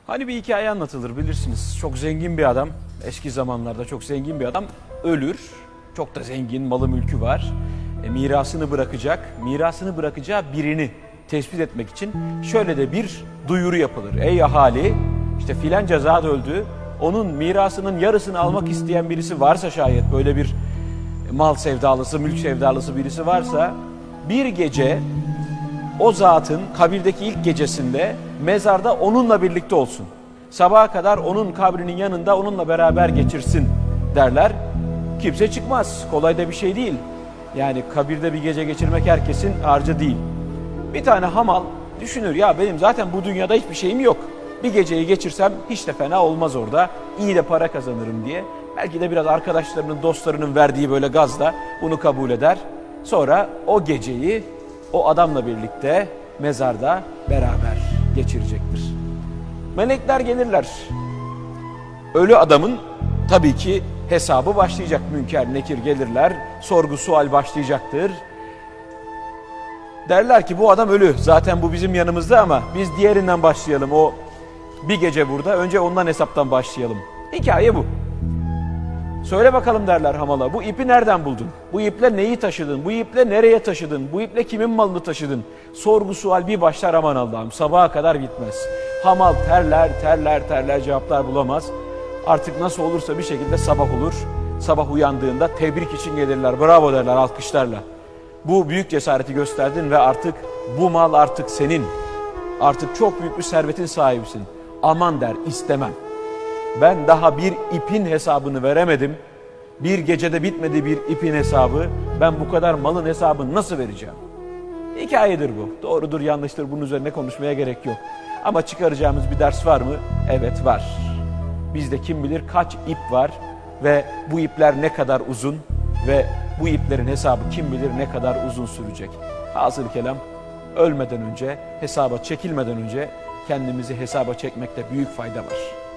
Hani bir hikaye anlatılır bilirsiniz. Çok zengin bir adam, eski zamanlarda çok zengin bir adam ölür. Çok da zengin, malı mülkü var. Mirasını bırakacak. Mirasını bırakacağı birini tespit etmek için şöyle de bir duyuru yapılır. Ey ahali, işte filanca zat öldü. Onun mirasının yarısını almak isteyen birisi varsa, şayet böyle bir mal sevdalısı, mülk sevdalısı birisi varsa, bir gece o zatın kabirdeki ilk gecesinde mezarda onunla birlikte olsun. Sabaha kadar onun kabrinin yanında onunla beraber geçirsin derler. Kimse çıkmaz. Kolay da bir şey değil. Yani kabirde bir gece geçirmek herkesin harcı değil. Bir tane hamal düşünür, ya benim zaten bu dünyada hiçbir şeyim yok. Bir geceyi geçirsem hiç de fena olmaz orada. İyi de para kazanırım diye. Belki de biraz arkadaşlarının, dostlarının verdiği böyle gazla bunu kabul eder. Sonra o geceyi o adamla birlikte mezarda beraber geçirecektir. Melekler gelirler. Ölü adamın tabii ki hesabı başlayacak. Münker, nekir gelirler. Sorgu sual başlayacaktır. Derler ki bu adam ölü. Zaten bu bizim yanımızda ama biz diğerinden başlayalım. O bir gece burada. Önce ondan hesaptan başlayalım. Hikaye bu. Söyle bakalım derler hamala. Bu ipi nereden buldun? Bu iple neyi taşıdın? Bu iple nereye taşıdın? Bu iple kimin malını taşıdın? Sorgu sual bir başlar, aman Allah'ım. Sabaha kadar bitmez. Hamal terler cevaplar bulamaz. Artık nasıl olursa bir şekilde sabah olur. Sabah uyandığında tebrik için gelirler. Bravo derler, alkışlarla. Bu büyük cesareti gösterdin ve artık bu mal artık senin. Artık çok büyük bir servetin sahibisin. Aman der, istemem. Ben daha bir ipin hesabını veremedim. Bir gecede bitmedi bir ipin hesabı. Ben bu kadar malın hesabını nasıl vereceğim? Hikayedir bu. Doğrudur, yanlıştır. Bunun üzerine konuşmaya gerek yok. Ama çıkaracağımız bir ders var mı? Evet, var. Bizde kim bilir kaç ip var ve bu ipler ne kadar uzun ve bu iplerin hesabı kim bilir ne kadar uzun sürecek. Hasılı kelam, ölmeden önce, hesaba çekilmeden önce kendimizi hesaba çekmekte büyük fayda var.